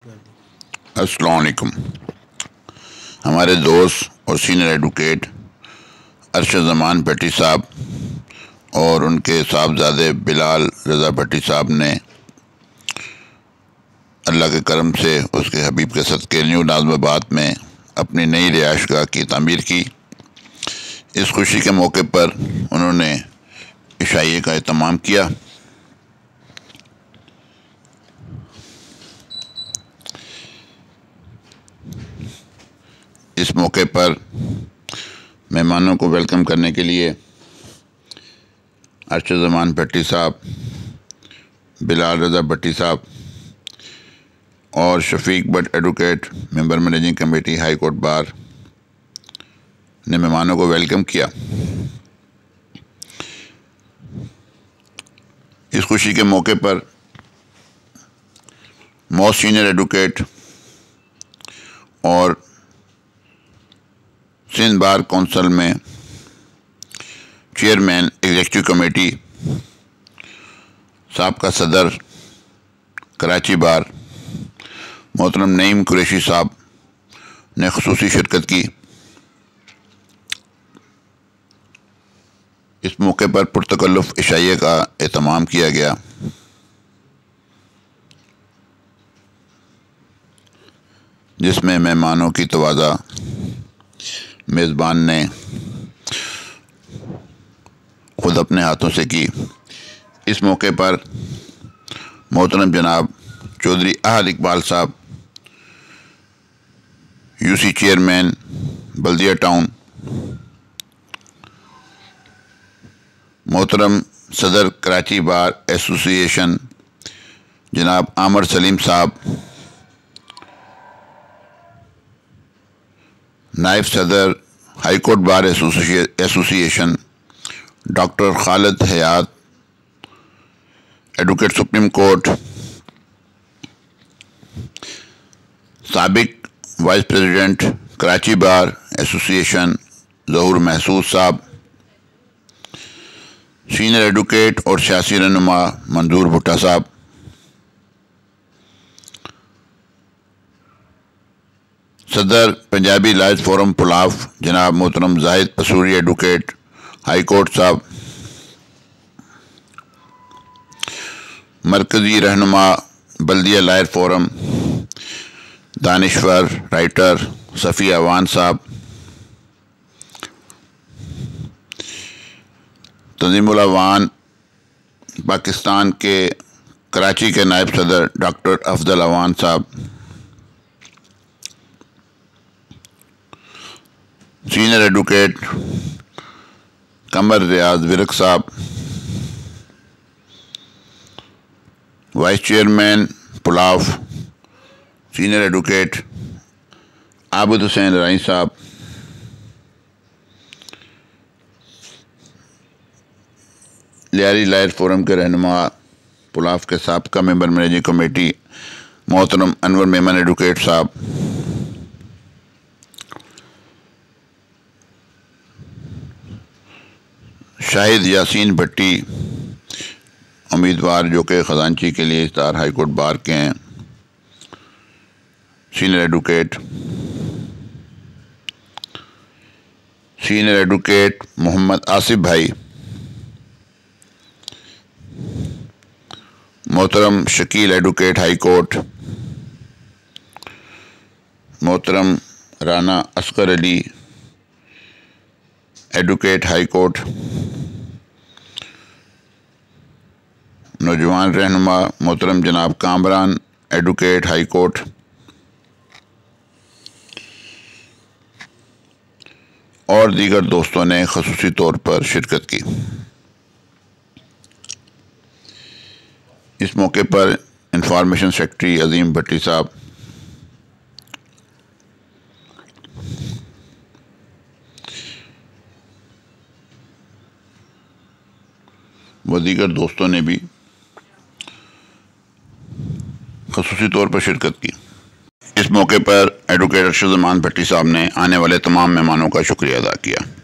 السلام علیکم۔ ہمارے دوست اور سینئر ایڈوکیٹ ارشد زمان بھٹی صاحب اور ان کے صاحبزادے بلال رضا بھٹی صاحب نے اللہ کے کرم سے اس کے حبیب کے صدقے نیو ناظم آباد میں اپنی نئی رہائش گاہ کی تعمیر کی۔ اس خوشی کے موقع پر انہوں نے عشائیے کا اہتمام کیا۔ اس موقع پر مہمانوں کو ویلکم کرنے کے لیے ارشد زمان بھٹی صاحب، بلال رضا بھٹی صاحب اور Shafiq Butt advocate member managing committee high court bar نے مہمانوں کو ویلکم کیا۔ اس خوشی کے موقع پر موسٹ سینئر ایڈوکیٹ اور سندھ بار کونسل میں چیئرمین ایگزیکٹو کمیٹی، سابقہ صدر کراچی بار محترم نعیم قریشی صاحب نے خصوصی شرکت کی۔ اس موقع پر پرتکلف عشائیے کا اہتمام کیا گیا۔ جس میں مہمانوں کی تواضع میزبان نے خود اپنے ہاتھوں سے کی۔ اس موقع پر محترم جناب چودھری احد اقبال صاحب، U C chairman Baldia town, محترم صدر کراچی بار ایسوسی ایشن جناب عامر سلیم صاحب، نائب صدر ہائی کورٹ بار ایسوسی ایشن doctor Khalid Hayat, advocate supreme court, سابق vice president Karachi bar association ظہور محسود صاحب، سینئر ایڈوکیٹ اور سیاسی رہنما منظور بھٹا صاحب، صدر پنجابی لائز فورم پلاف جناب محترم Zahid Pasori advocate high court صاحب، مرکزی رہنما بلدیہ لائر فورم دانشور رائٹر صفی اوان صاحب، تنظیم الاعوان پاکستان کے کراچی کے نائب صدر ڈاکٹر افضل اوان صاحب، سینئر ایڈوکیٹ قمر ریاض ورک صاحب، وائس چیئرمین پلاف سینئر ایڈوکیٹ عابد حسین رائی صاحب، لیاری لائر فورم کے رہنما پلاف کے سابقہ ممبر مینیجنگ کمیٹی محترم انور میمن ایڈوکیٹ صاحب، شاہد یاسین بھٹی امیدوار جو کہ خزانچی کے لیے اشتہار ہائی کورٹ بار کے ہیں، سینئر ایڈوکیٹ محمد آصف بھائی، محترم شکیل ایڈوکیٹ ہائی کورٹ، محترم Rana Asghar Ali advocate high court, نوجوان رہنما محترم جناب کامران ایڈوکیٹ ہائی کورٹ، اور دیگر دوستوں نے خصوصی طور پر شرکت کی۔ اس موقع پر انفارمیشن سیکرٹری عظیم بھٹی صاحب، و دیگر دوستوں نے بھی خصوصی طور پر شرکت کی۔ اس موقع پر ایڈوکیٹ ارشد زمان بھٹی صاحب نے آنے والے تمام مہمانوں کا شکریہ ادا کیا۔